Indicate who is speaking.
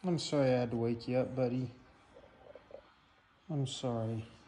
Speaker 1: I'm sorry I had to wake you up, buddy. I'm sorry.